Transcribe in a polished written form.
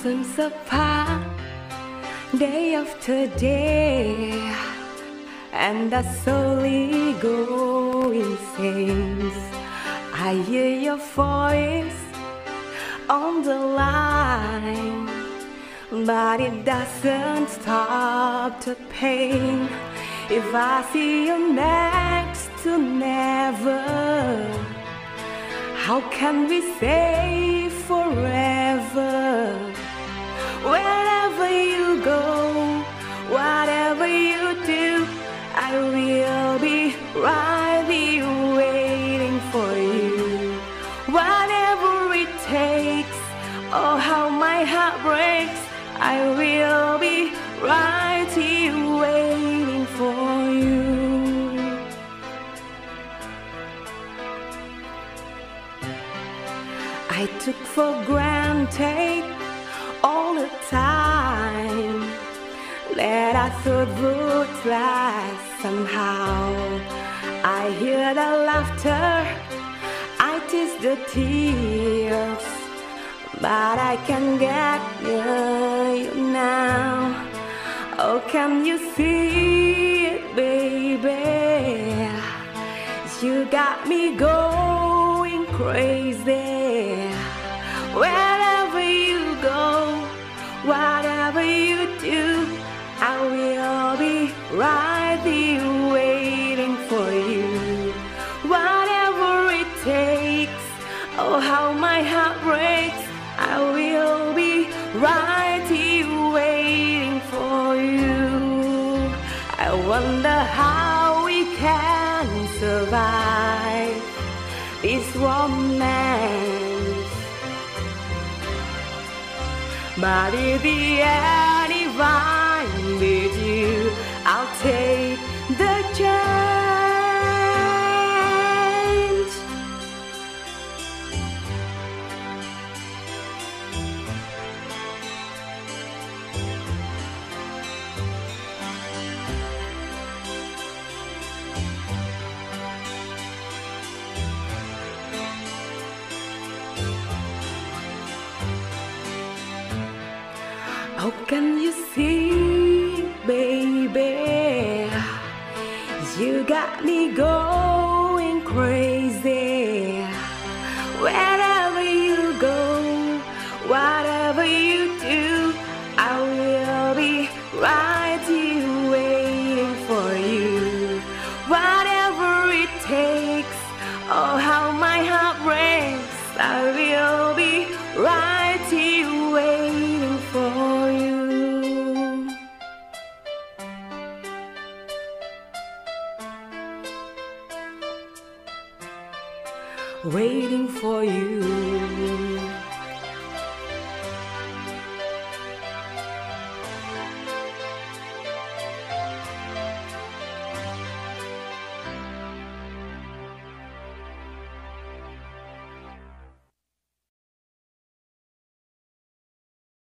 blossoms apart day after day, and I slowly go insane. I hear your voice on the line, but it doesn't stop the pain. If I see you next to never, how can we say forever? Wherever you go, whatever you do, I will be right here waiting for you. Whatever it takes, oh how my heart breaks, I will be right here waiting for you. I took for granted all the time that I thought would last somehow. I hear the laughter, I taste the tears, but I can't get near you now. Oh, can you see it, baby? You got me going crazy. Wherever you go, whatever you do, I will be right here waiting for you. Whatever it takes, oh how my heart breaks, I will be right here waiting for you. I wonder how we can survive this romance, but in the end, if I'm with you, I'll take the chance. How can you see, baby? You got me going crazy. Wherever you go, whatever you do, I will be right here waiting for you. Whatever it takes, oh how my heart breaks, I will be right here waiting for you. Waiting for you.